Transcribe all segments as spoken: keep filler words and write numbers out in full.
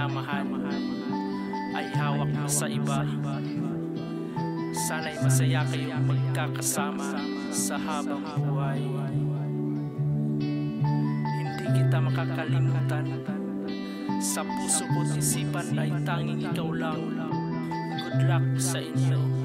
pagmamahal ay hawak mo sa iba. Sana'y masaya kayong magkakasama sa habang buhay. Hindi kita makakalimutan, sa puso ko't isipan ay tanging ikaw lang. Good luck sa inyo.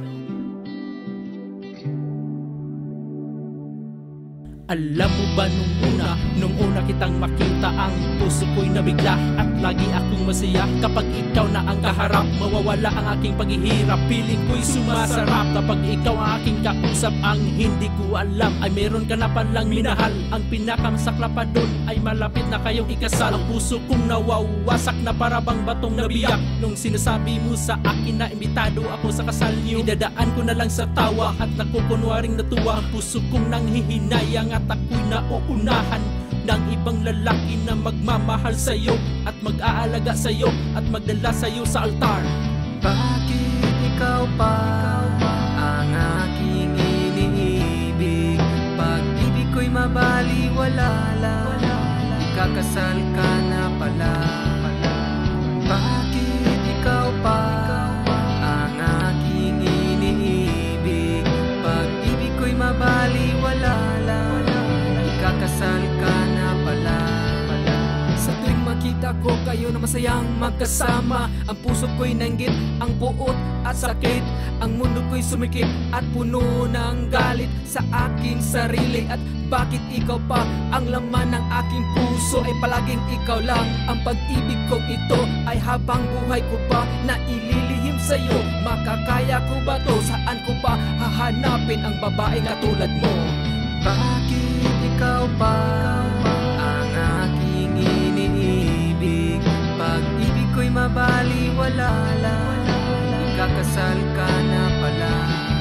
Alam mo ba nung una, nung una kitang makita, ang puso ko'y nabigla at lagi akong masaya. Kapag ikaw na ang kaharap, mawawala ang aking paghihirap. Piling ko'y sumasarap kapag ikaw ang aking kausap. Ang hindi ko alam ay meron ka na palang minahal. Ang pinakamasakla pa dun ay malapit na kayong ikasal. Ang puso kong nawawasak na parabang batong nabiyak nung sinasabi mo sa akin na imbitado ako sa kasal niyo. Idadaan ko na lang sa tawa at nakukunwaring natuwa. Ang puso kong nanghihinayang at ako'y nauunahan ng ibang lalaki na magmamahal sa'yo at mag-aalaga sa'yo at magdala sa'yo sa altar. Bakit ikaw pa ang aking iniibig? Pag-ibig ko'y mabaliwala, ikakasal ka na pala. Bakit ikaw pa ang aking iniibig? Pag-ibig ko'y mabaliwala, kakasal ka na pala. Sa tuwing makita ko kayo na masayang magkasama, ang puso ko'y nanggit, ang buot at sakit. Ang mundo ko'y sumikip at puno ng galit sa aking sarili. At bakit ikaw pa ang laman ng aking puso? Ay palaging ikaw lang. Ang pag-ibig kong ito ay habang buhay ko pa na ililihim sa'yo. Makakaya ko ba to? Saan ko pa hahanapin ang babae katulad mo? Bakit ikaw pa ang aking iniibig? Pag-ibig ko'y mabaliwala, ikakasal ka na pala.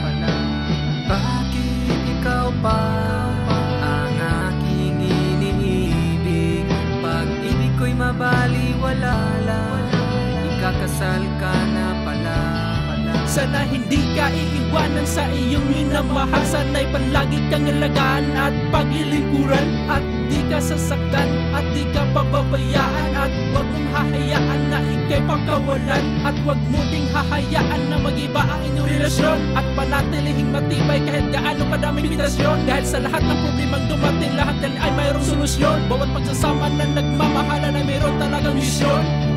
Bakit ikaw pa ang aking iniibig? Pag-ibig ko'y mabaliwala, ikakasal ka na pala. Sana hindi ka iiwanan sa iyong minamahal. Sana'y palagi kang alagaan at paglilingkuran. At di ka sasaktan at di ka pababayaan. At huwag mong hahayaan na ika'y pagkawalan. At huwag mo ding hahayaan na mag-iba ang inyong relasyon. At panatilihing matibay kahit gaano kadaming bitasyon. Dahil sa lahat ng problemang dumating, lahat yan ay mayroong solusyon. Bawat pagsasama na nagmamahalan ay mayroon talagang misyon.